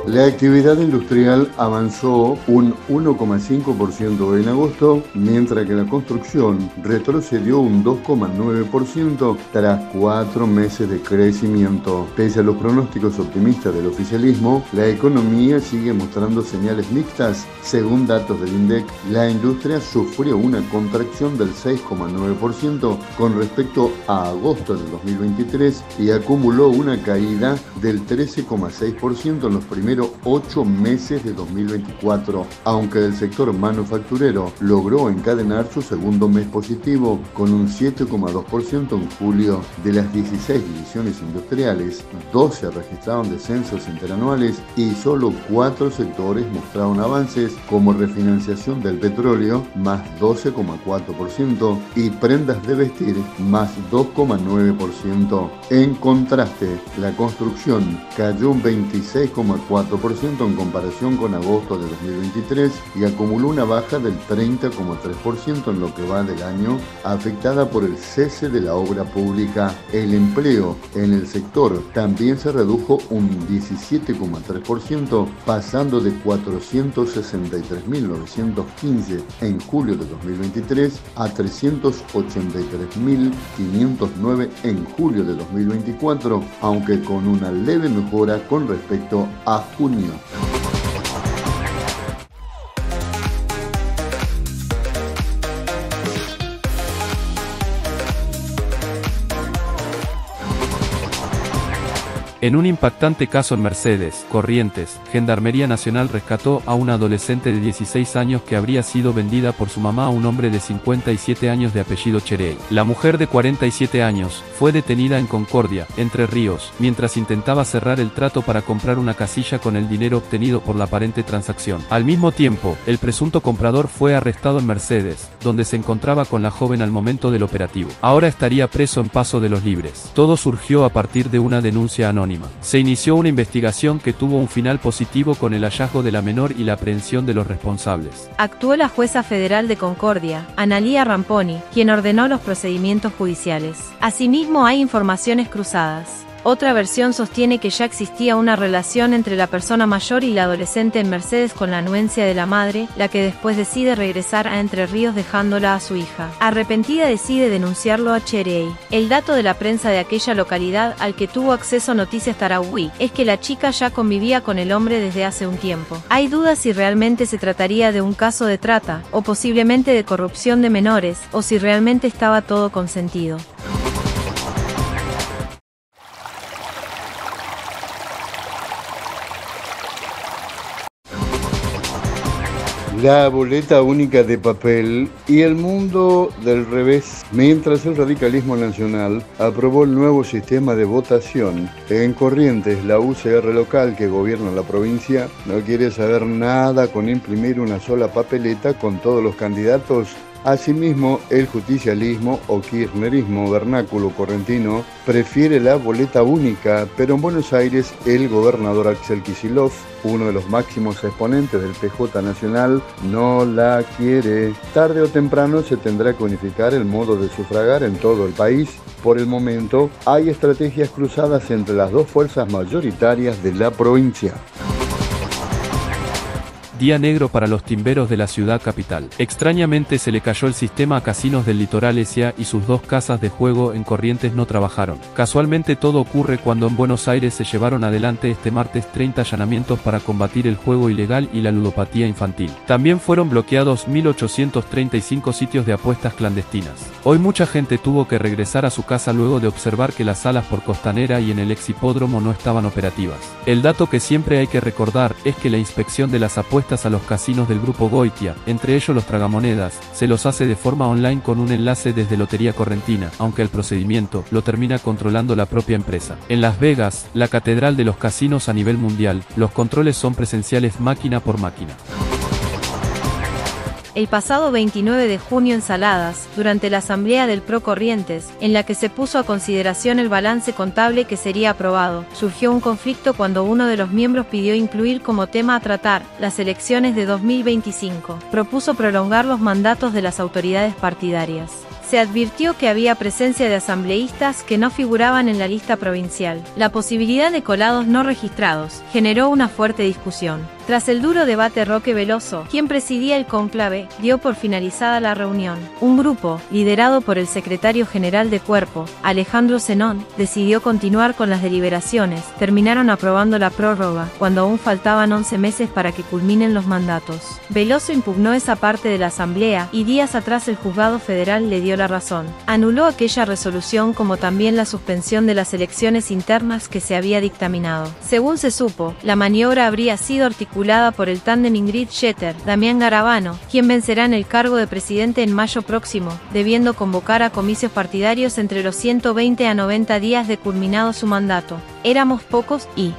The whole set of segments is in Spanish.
La actividad industrial avanzó un 1,5% en agosto, mientras que la construcción retrocedió un 2,9% tras 4 meses de crecimiento. Pese a los pronósticos optimistas del oficialismo, la economía sigue mostrando señales mixtas. Según datos del INDEC, la industria sufrió una contracción del 6,9% con respecto a agosto del 2023 y acumuló una caída del 13,6% en los primeros 8 meses de 2024, aunque el sector manufacturero logró encadenar su segundo mes positivo con un 7,2% en julio. De las 16 divisiones industriales, 12 registraron descensos interanuales y solo 4 sectores mostraron avances, como refinanciación del petróleo, más 12,4%, y prendas de vestir, más 2,9%. En contraste, la construcción cayó un 26,4% en comparación con agosto de 2023 y acumuló una baja del 30,3% en lo que va del año, afectada por el cese de la obra pública. El empleo en el sector también se redujo un 17,3%, pasando de 463.915 en julio de 2023 a 383.509 en julio de 2024, aunque con una leve mejora con respecto a junio. En un impactante caso en Mercedes, Corrientes, Gendarmería Nacional rescató a una adolescente de 16 años que habría sido vendida por su mamá a un hombre de 57 años de apellido Cherey. La mujer de 47 años fue detenida en Concordia, Entre Ríos, mientras intentaba cerrar el trato para comprar una casilla con el dinero obtenido por la aparente transacción. Al mismo tiempo, el presunto comprador fue arrestado en Mercedes, donde se encontraba con la joven al momento del operativo. Ahora estaría preso en Paso de los Libres. Todo surgió a partir de una denuncia anónima. Se inició una investigación que tuvo un final positivo con el hallazgo de la menor y la aprehensión de los responsables. Actuó la jueza federal de Concordia, Analía Ramponi, quien ordenó los procedimientos judiciales. Asimismo, hay informaciones cruzadas. Otra versión sostiene que ya existía una relación entre la persona mayor y la adolescente en Mercedes con la anuencia de la madre, la que después decide regresar a Entre Ríos dejándola a su hija. Arrepentida decide denunciarlo a Cherey. El dato de la prensa de aquella localidad al que tuvo acceso Noticias Tarahui es que la chica ya convivía con el hombre desde hace un tiempo. Hay dudas si realmente se trataría de un caso de trata, o posiblemente de corrupción de menores, o si realmente estaba todo consentido. La boleta única de papel y el mundo del revés. Mientras el radicalismo nacional aprobó el nuevo sistema de votación, en Corrientes la UCR local que gobierna la provincia no quiere saber nada con imprimir una sola papeleta con todos los candidatos. Asimismo, el justicialismo o kirchnerismo vernáculo correntino prefiere la boleta única, pero en Buenos Aires el gobernador Axel Kicillof, uno de los máximos exponentes del PJ nacional, no la quiere. Tarde o temprano se tendrá que unificar el modo de sufragar en todo el país. Por el momento, hay estrategias cruzadas entre las dos fuerzas mayoritarias de la provincia. Día negro para los timberos de la ciudad capital. Extrañamente se le cayó el sistema a Casinos del Litoral S.A. y sus dos casas de juego en Corrientes no trabajaron. Casualmente todo ocurre cuando en Buenos Aires se llevaron adelante este martes 30 allanamientos para combatir el juego ilegal y la ludopatía infantil. También fueron bloqueados 1.835 sitios de apuestas clandestinas. Hoy mucha gente tuvo que regresar a su casa luego de observar que las salas por Costanera y en el ex hipódromo no estaban operativas. El dato que siempre hay que recordar es que la inspección de las apuestas a los casinos del grupo Goitia, entre ellos los tragamonedas, se los hace de forma online con un enlace desde Lotería Correntina, aunque el procedimiento lo termina controlando la propia empresa. En Las Vegas, la catedral de los casinos a nivel mundial, los controles son presenciales máquina por máquina. El pasado 29 de junio en Saladas, durante la asamblea del PRO Corrientes, en la que se puso a consideración el balance contable que sería aprobado, surgió un conflicto cuando uno de los miembros pidió incluir como tema a tratar las elecciones de 2025. Propuso prolongar los mandatos de las autoridades partidarias. se advirtió que había presencia de asambleístas que no figuraban en la lista provincial. La posibilidad de colados no registrados generó una fuerte discusión. Tras el duro debate, Roque Veloso, quien presidía el cónclave, dio por finalizada la reunión. Un grupo, liderado por el secretario general de Cuerpo, Alejandro Zenón, decidió continuar con las deliberaciones. Terminaron aprobando la prórroga, cuando aún faltaban 11 meses para que culminen los mandatos. Veloso impugnó esa parte de la asamblea y días atrás el juzgado federal le dio la razón. Anuló aquella resolución, como también la suspensión de las elecciones internas que se había dictaminado. Según se supo, la maniobra habría sido articulada por el tándem Ingrid Jeter-Damián Garabano, quien vencerá en el cargo de presidente en mayo próximo, debiendo convocar a comicios partidarios entre los 120 a 90 días de culminado su mandato. Éramos pocos y...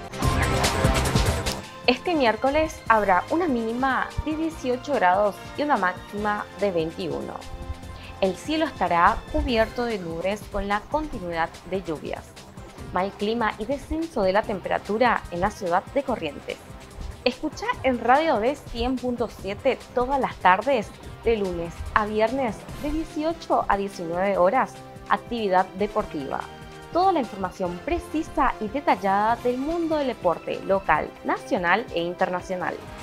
Este miércoles habrá una mínima de 18 grados y una máxima de 21. El cielo estará cubierto de nubes con la continuidad de lluvias. Mal clima y descenso de la temperatura en la ciudad de Corrientes. Escucha en Radio D 100.7 todas las tardes, de lunes a viernes, de 18 a 19 horas, actividad deportiva. Toda la información precisa y detallada del mundo del deporte local, nacional e internacional.